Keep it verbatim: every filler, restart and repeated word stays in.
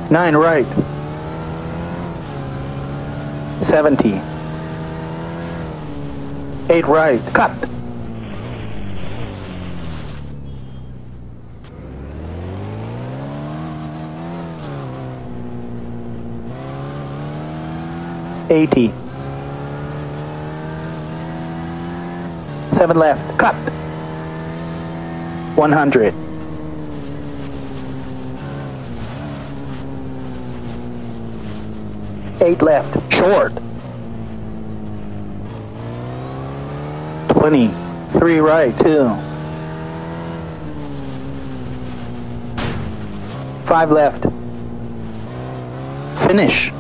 nine right, seventy, eight right, cut, eighty, seven left, cut, one hundred, eight left, short, twenty, three right, two, five left, finish.